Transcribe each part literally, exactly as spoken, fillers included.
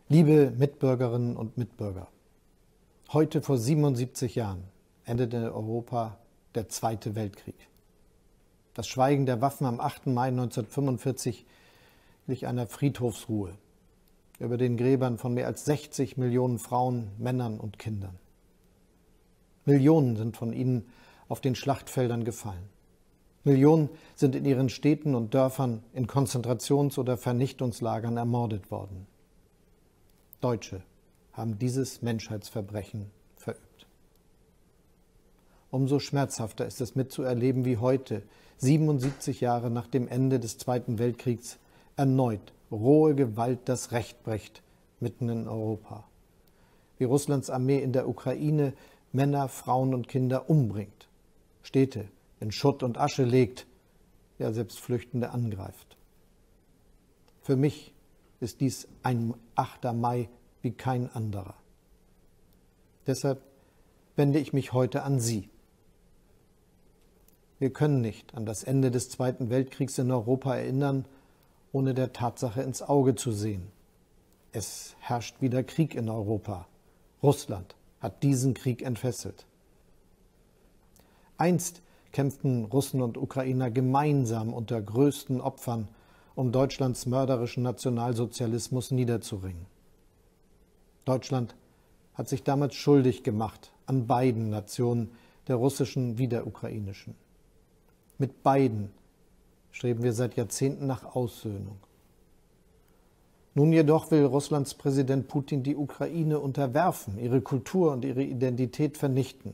Liebe Mitbürgerinnen und Mitbürger, heute vor siebenundsiebzig Jahren endete in Europa der Zweite Weltkrieg. Das Schweigen der Waffen am achten Mai neunzehnhundertfünfundvierzig glich einer Friedhofsruhe über den Gräbern von mehr als sechzig Millionen Frauen, Männern und Kindern. Millionen sind von ihnen auf den Schlachtfeldern gefallen. Millionen sind in ihren Städten und Dörfern in Konzentrations- oder Vernichtungslagern ermordet worden. Deutsche haben dieses Menschheitsverbrechen verübt. Umso schmerzhafter ist es mitzuerleben, wie heute, siebenundsiebzig Jahre nach dem Ende des Zweiten Weltkriegs, erneut rohe Gewalt das Recht bricht, mitten in Europa. Wie Russlands Armee in der Ukraine Männer, Frauen und Kinder umbringt, Städte in Schutt und Asche legt, ja selbst Flüchtende angreift. Für mich ist dies ein achter Mai wie kein anderer. Deshalb wende ich mich heute an Sie. Wir können nicht an das Ende des Zweiten Weltkriegs in Europa erinnern, ohne der Tatsache ins Auge zu sehen. Es herrscht wieder Krieg in Europa. Russland hat diesen Krieg entfesselt. Einst kämpften Russen und Ukrainer gemeinsam unter größten Opfern, um Deutschlands mörderischen Nationalsozialismus niederzuringen. Deutschland hat sich damals schuldig gemacht an beiden Nationen, der russischen wie der ukrainischen. Mit beiden streben wir seit Jahrzehnten nach Aussöhnung. Nun jedoch will Russlands Präsident Putin die Ukraine unterwerfen, ihre Kultur und ihre Identität vernichten.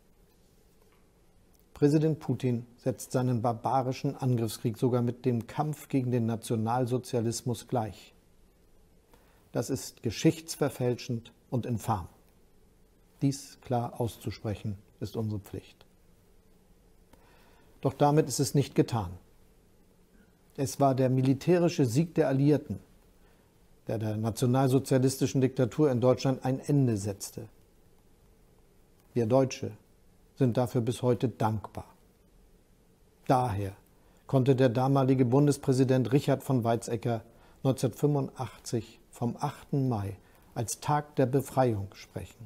Präsident Putin setzt seinen barbarischen Angriffskrieg sogar mit dem Kampf gegen den Nationalsozialismus gleich. Das ist geschichtsverfälschend und infam. Dies klar auszusprechen, ist unsere Pflicht. Doch damit ist es nicht getan. Es war der militärische Sieg der Alliierten, der der nationalsozialistischen Diktatur in Deutschland ein Ende setzte. Wir Deutsche sind dafür bis heute dankbar. Daher konnte der damalige Bundespräsident Richard von Weizsäcker neunzehnhundertfünfundachtzig vom achten Mai als Tag der Befreiung sprechen.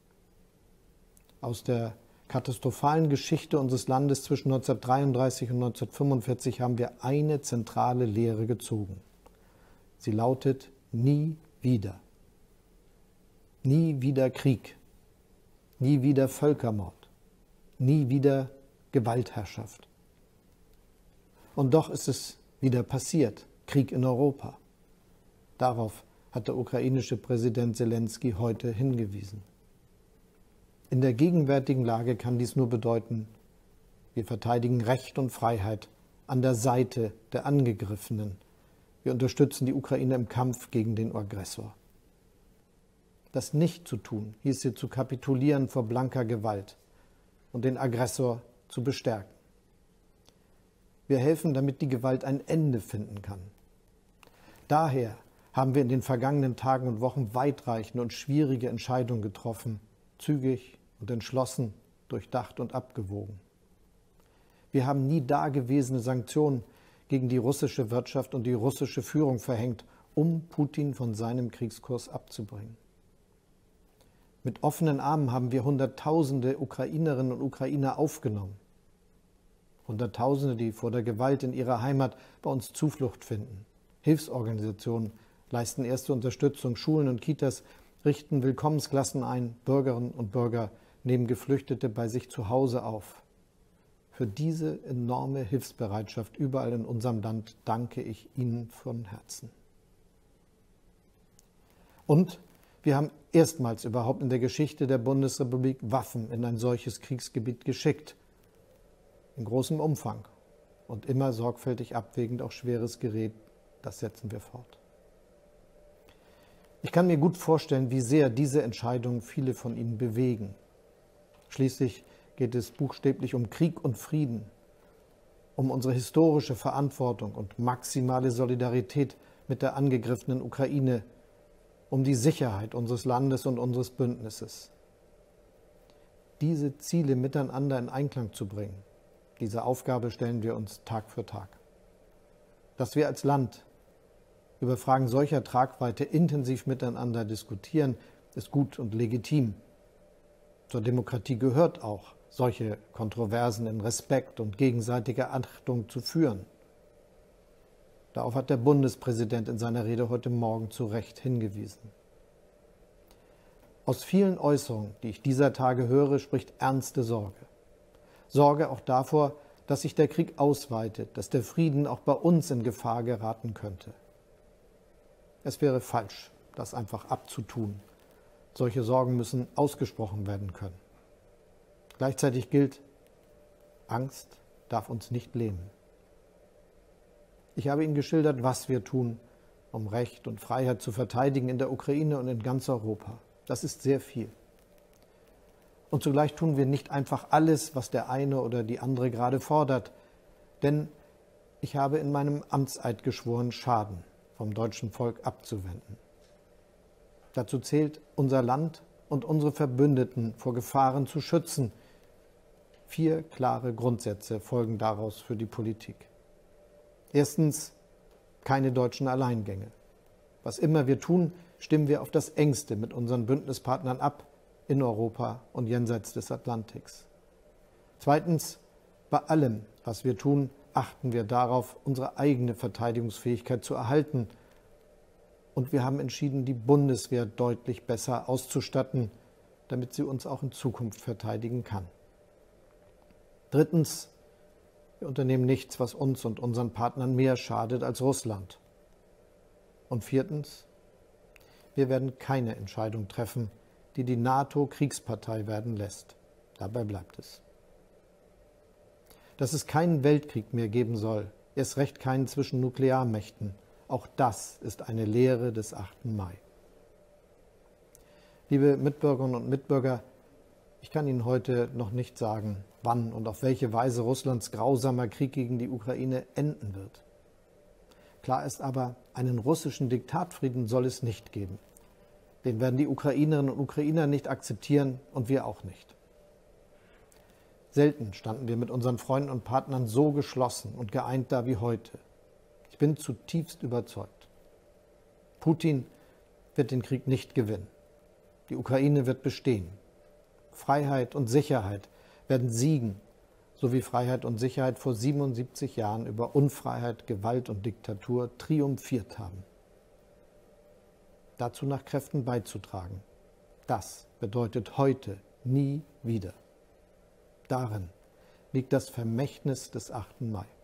Aus der katastrophalen Geschichte unseres Landes zwischen neunzehnhundertdreiunddreißig und neunzehnhundertfünfundvierzig haben wir eine zentrale Lehre gezogen. Sie lautet: nie wieder. Nie wieder Krieg. Nie wieder Völkermord. Nie wieder Gewaltherrschaft. Und doch ist es wieder passiert: Krieg in Europa. Darauf hat der ukrainische Präsident Selenskyj heute hingewiesen. In der gegenwärtigen Lage kann dies nur bedeuten: wir verteidigen Recht und Freiheit an der Seite der Angegriffenen. Wir unterstützen die Ukraine im Kampf gegen den Aggressor. Das nicht zu tun, hieße zu kapitulieren vor blanker Gewalt und den Aggressor zu bestärken. Wir helfen, damit die Gewalt ein Ende finden kann. Daher haben wir in den vergangenen Tagen und Wochen weitreichende und schwierige Entscheidungen getroffen, zügig und entschlossen, durchdacht und abgewogen. Wir haben nie dagewesene Sanktionen gegen die russische Wirtschaft und die russische Führung verhängt, um Putin von seinem Kriegskurs abzubringen. Mit offenen Armen haben wir Hunderttausende Ukrainerinnen und Ukrainer aufgenommen. Hunderttausende, die vor der Gewalt in ihrer Heimat bei uns Zuflucht finden. Hilfsorganisationen leisten erste Unterstützung, Schulen und Kitas richten Willkommensklassen ein, Bürgerinnen und Bürger nehmen Geflüchtete bei sich zu Hause auf. Für diese enorme Hilfsbereitschaft überall in unserem Land danke ich Ihnen von Herzen. Und wir haben erstmals überhaupt in der Geschichte der Bundesrepublik Waffen in ein solches Kriegsgebiet geschickt. In großem Umfang und immer sorgfältig abwägend auch schweres Gerät, das setzen wir fort. Ich kann mir gut vorstellen, wie sehr diese Entscheidungen viele von Ihnen bewegen. Schließlich geht es buchstäblich um Krieg und Frieden, um unsere historische Verantwortung und maximale Solidarität mit der angegriffenen Ukraine, um die Sicherheit unseres Landes und unseres Bündnisses. Diese Ziele miteinander in Einklang zu bringen, diese Aufgabe stellen wir uns Tag für Tag. Dass wir als Land über Fragen solcher Tragweite intensiv miteinander diskutieren, ist gut und legitim. Zur Demokratie gehört auch, solche Kontroversen in Respekt und gegenseitiger Achtung zu führen. Darauf hat der Bundespräsident in seiner Rede heute Morgen zu Recht hingewiesen. Aus vielen Äußerungen, die ich dieser Tage höre, spricht ernste Sorge. Sorge auch davor, dass sich der Krieg ausweitet, dass der Frieden auch bei uns in Gefahr geraten könnte. Es wäre falsch, das einfach abzutun. Solche Sorgen müssen ausgesprochen werden können. Gleichzeitig gilt, Angst darf uns nicht lähmen. Ich habe Ihnen geschildert, was wir tun, um Recht und Freiheit zu verteidigen in der Ukraine und in ganz Europa. Das ist sehr viel. Und zugleich tun wir nicht einfach alles, was der eine oder die andere gerade fordert. Denn ich habe in meinem Amtseid geschworen, Schaden vom deutschen Volk abzuwenden. Dazu zählt, unser Land und unsere Verbündeten vor Gefahren zu schützen. Vier klare Grundsätze folgen daraus für die Politik. Erstens, keine deutschen Alleingänge. Was immer wir tun, stimmen wir auf das Engste mit unseren Bündnispartnern ab, in Europa und jenseits des Atlantiks. Zweitens, bei allem, was wir tun, achten wir darauf, unsere eigene Verteidigungsfähigkeit zu erhalten. Und wir haben entschieden, die Bundeswehr deutlich besser auszustatten, damit sie uns auch in Zukunft verteidigen kann. Drittens, wir unternehmen nichts, was uns und unseren Partnern mehr schadet als Russland. Und viertens, wir werden keine Entscheidung treffen, die die NATO Kriegspartei werden lässt. Dabei bleibt es. Dass es keinen Weltkrieg mehr geben soll, erst recht keinen zwischen Nuklearmächten, auch das ist eine Lehre des achten Mai. Liebe Mitbürgerinnen und Mitbürger, ich kann Ihnen heute noch nicht sagen, wann und auf welche Weise Russlands grausamer Krieg gegen die Ukraine enden wird. Klar ist aber, einen russischen Diktatfrieden soll es nicht geben. Den werden die Ukrainerinnen und Ukrainer nicht akzeptieren und wir auch nicht. Selten standen wir mit unseren Freunden und Partnern so geschlossen und geeint da wie heute. Ich bin zutiefst überzeugt. Putin wird den Krieg nicht gewinnen. Die Ukraine wird bestehen. Freiheit und Sicherheit werden siegen, so wie Freiheit und Sicherheit vor siebenundsiebzig Jahren über Unfreiheit, Gewalt und Diktatur triumphiert haben. Dazu nach Kräften beizutragen, das bedeutet heute nie wieder. Darin liegt das Vermächtnis des achten Mai.